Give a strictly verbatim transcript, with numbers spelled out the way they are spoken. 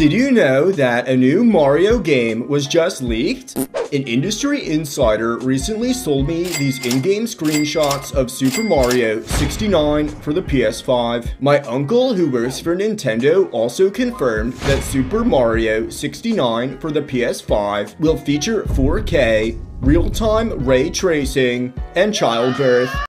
Did you know that a new Mario game was just leaked? An industry insider recently sold me these in-game screenshots of Super Mario sixty-nine for the P S five. My uncle, who works for Nintendo, also confirmed that Super Mario sixty-nine for the P S five will feature four K, real-time ray tracing, and childbirth.